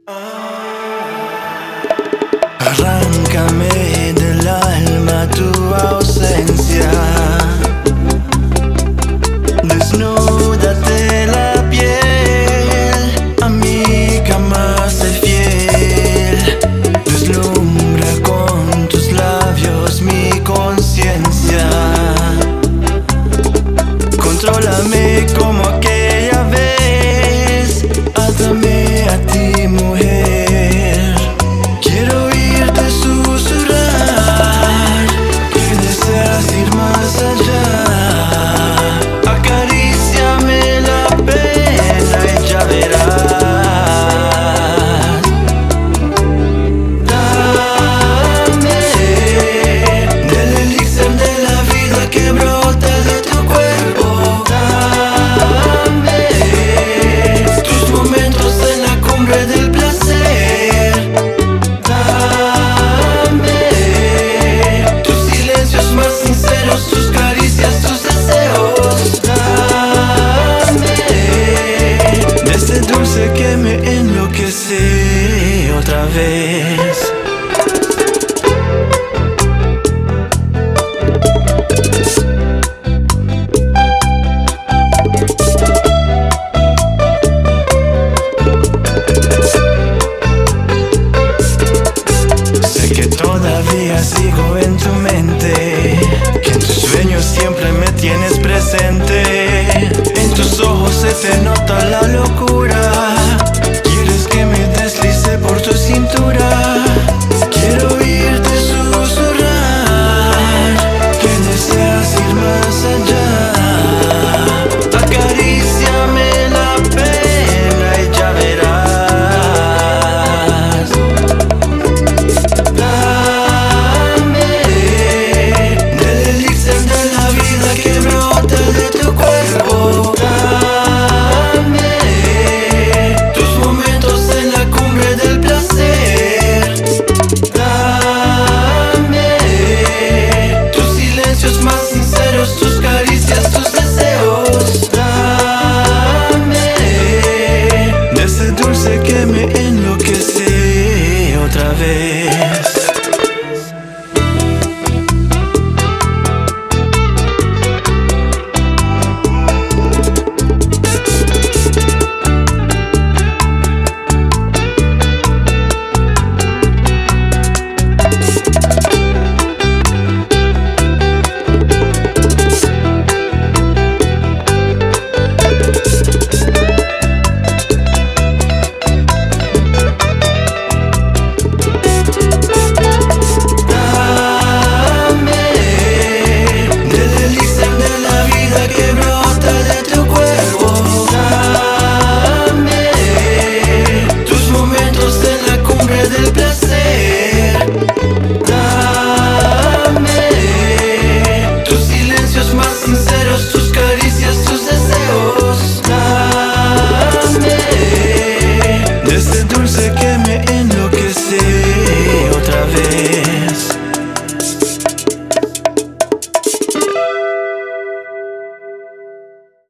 Arráncame del alma tu ausencia, desnúdate la piel, a mi cama sé fiel, deslumbra con tus labios mi conciencia, contrólame como aquella vez, átame a ti, mujer. Quiero oírte susurrar que deseas ir más allá. Acaríciame la pena y ya verás. Dame del elixir de la vida que brota de tu cuerpo. Dame tus momentos en la cumbre del placer. Dame tus silencios más sinceros, tus caricias, tus deseos. Dame de ese dulce que me enloquece otra vez.